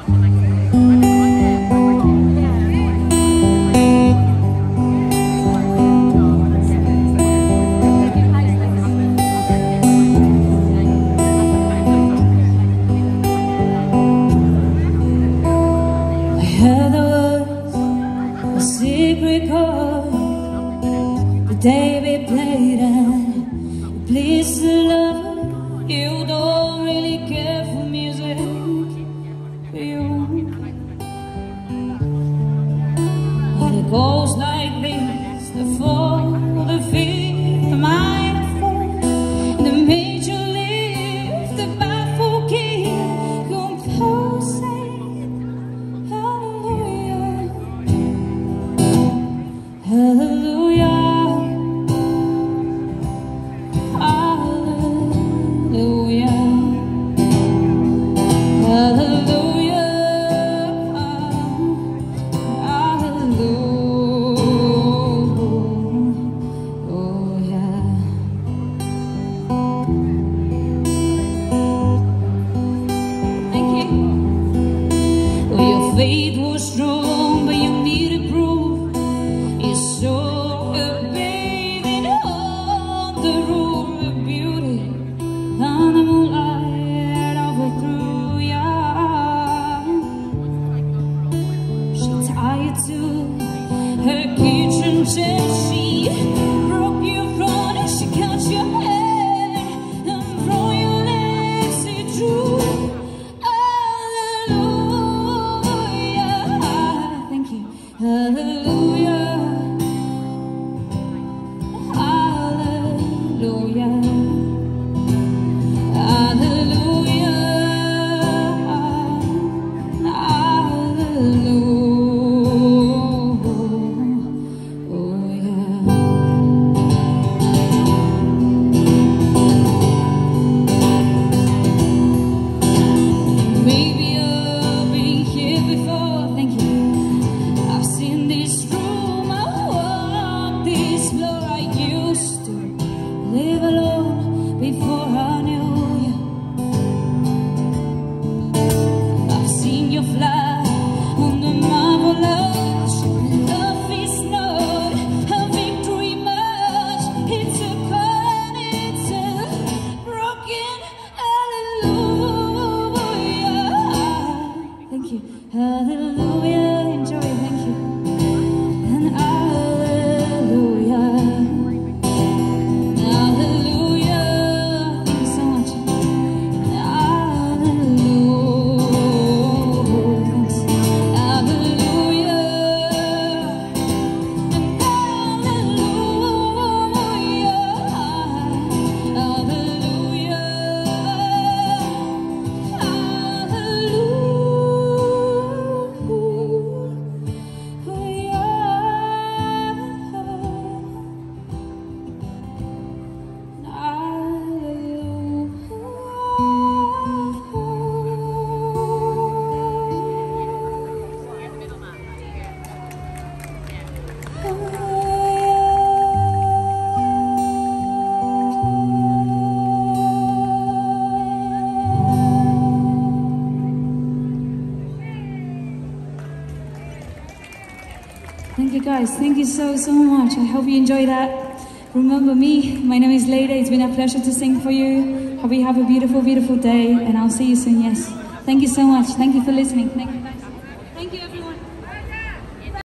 Thank you guys, thank you so much. I hope you enjoy that. Remember me, my name is Leda. It's been a pleasure to sing for you. Hope you have a beautiful, beautiful day, and I'll see you soon, yes. Thank you so much. Thank you for listening. Thank you guys. Thank you everyone.